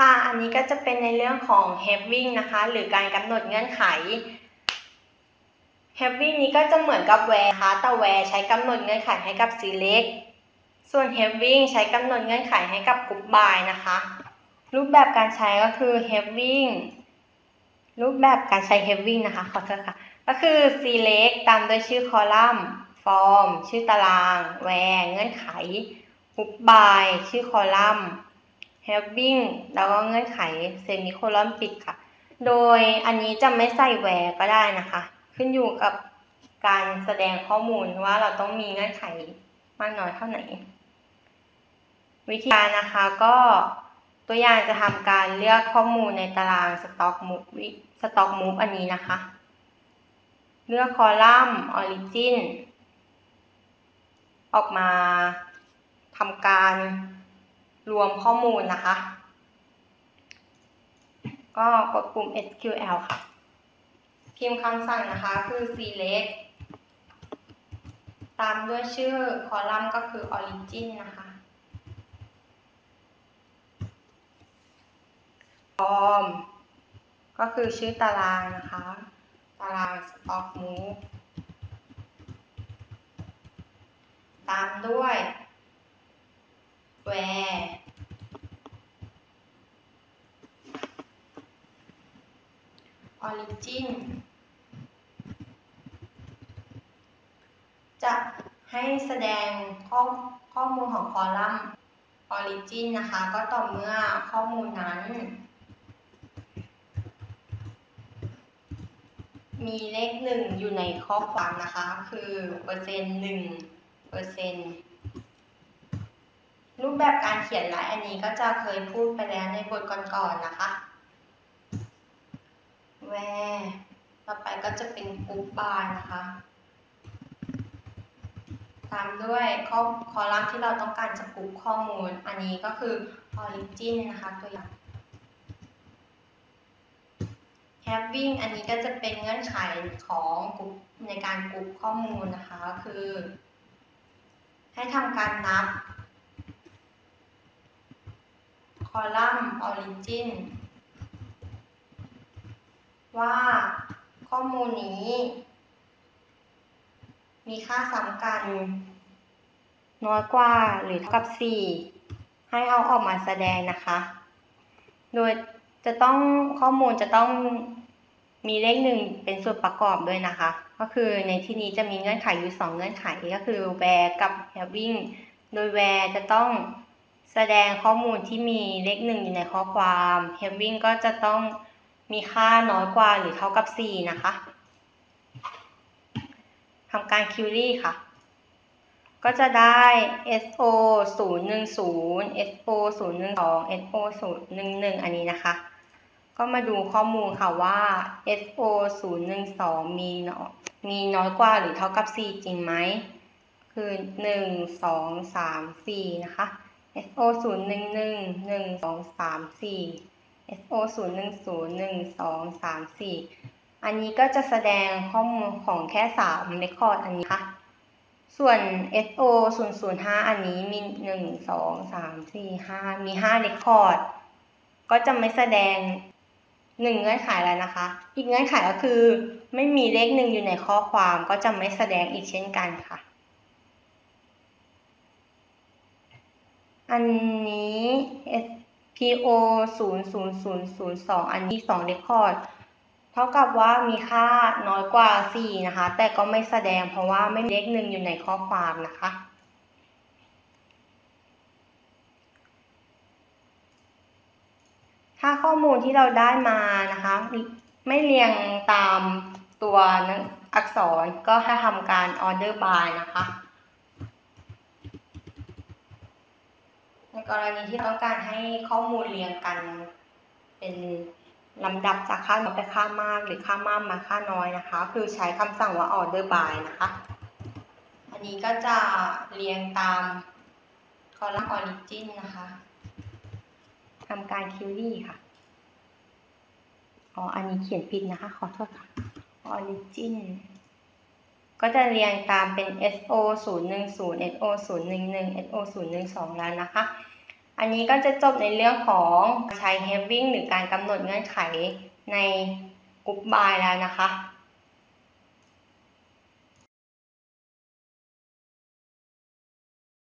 ค่ะอันนี้ก็จะเป็นในเรื่องของ having นะคะหรือการกำหนดเงื่อนไข having นี้ก็จะเหมือนกับ where นะคะแต่ where ใช้กำหนดเงื่อนไขให้กับ select ส่วน having ใช้กำหนดเงื่อนไขให้กับ group by นะคะรูปแบบการใช้ก็คือ having รูปแบบการใช้ having นะคะขอโทษค่ะก็คือ select ตามด้วยชื่อ column form ชื่อตาราง where เงื่อนไข group by ชื่อ column having แล้วก็เงื่อนไข semicolon ปิดค่ะโดยอันนี้จะไม่ใส่ where ก็ได้นะคะขึ้นอยู่กับการแสดงข้อมูลว่าเราต้องมีเงื่อนไขมากน้อยเท่าไหร่วิธีการนะคะก็ตัวอย่างจะทำการเลือกข้อมูลในตาราง stock move อันนี้นะคะเลือกคอลัมน์ origin ออกมาทำการรวมข้อมูลนะคะก็กดปุ่ม SQL ค่ะพิมพ์คำสั่งนะคะคือ select ตามด้วยชื่อคอลัมน์ก็คือ origin นะคะ form ก็คือชื่อตารางนะคะตาราง stock move ตามด้วย where origin จะให้แสดงข้อมูลของคอลัมน์ origin นะคะก็ต่อเมื่อข้อมูลนั้นมีเลข1อยู่ในข้อความนะคะคือ1%รูปแบบการเขียนลายอันนี้ก็จะเคยพูดไปแล้วในบทก่อนๆนะคะ where ต่อไปก็จะเป็น group by นะคะตามด้วยคอลัมน์ที่เราต้องการจะกรุ๊ปข้อมูลอันนี้ก็คือ origin นะคะตัวอย่าง having อันนี้ก็จะเป็นเงื่อนไขของกรุ๊ปในการกรุ๊ปข้อมูลนะคะคือให้ทำการนับคอลัมน์ origin ว่าข้อมูลนี้มีค่าซ้ำกันน้อยกว่าหรือเท่ากับ4ให้เอาออกมาแสดงนะคะโดยข้อมูลจะต้องมีเลข1เป็นส่วนประกอบด้วยนะคะก็คือในที่นี้จะมีเงื่อนไขอยู่2เงื่อนไขก็คือ where กับ having โดย where จะต้องแสดงข้อมูลที่มีเลข1อยู่ในข้อความ having ก็จะต้องมีค่าน้อยกว่าหรือเท่ากับ4นะคะทำการ query ค่ะก็จะได้ SO 010 SO 012 SO 011อันนี้นะคะก็มาดูข้อมูลค่ะว่า SO 012มีน้อยกว่าหรือเท่ากับ4จริงไหมคือ1 2 3 4นะคะ SO 011 1 2 3 4 SO 010 1 2 3 4อันนี้ก็จะแสดงข้อมูลของแค่3 record อันนี้ค่ะส่วน SO 005อันนี้มี1 2 3 4 5มี5 record ก็จะไม่แสดง1เงื่อนไขแล้วนะคะอีกเงื่อนไขก็คือไม่มีเลข1อยู่ในข้อความก็จะไม่แสดงอีกเช่นกันค่ะอันนี้ PO 00002อันนี้2 record เท่ากับว่ามีค่าน้อยกว่า4นะคะแต่ก็ไม่แสดงเพราะว่าไม่มีเลข1อยู่ในข้อความนะคะถ้าข้อมูลที่เราได้มานะคะไม่เรียงตามตัวอักษรก็ให้ทำการ order by นะคะในกรณีที่ต้องการให้ข้อมูลเรียงกันเป็นลำดับจากค่าน้อยไปค่ามากหรือค่ามากมาค่าน้อยนะคะคือใช้คำสั่งว่า order by นะคะอันนี้ก็จะเรียงตามคอลัมน์ origin นะคะทำการ query ค่ะอันนี้เขียนผิดนะคะขอโทษค่ะ origin ก็จะเรียงตามเป็น SO 010 SO 011 SO 012แล้วนะคะอันนี้ก็จะจบในเรื่องของใช้ having หรือการกำหนดเงื่อนไขในกรุ๊ป by แล้วนะคะ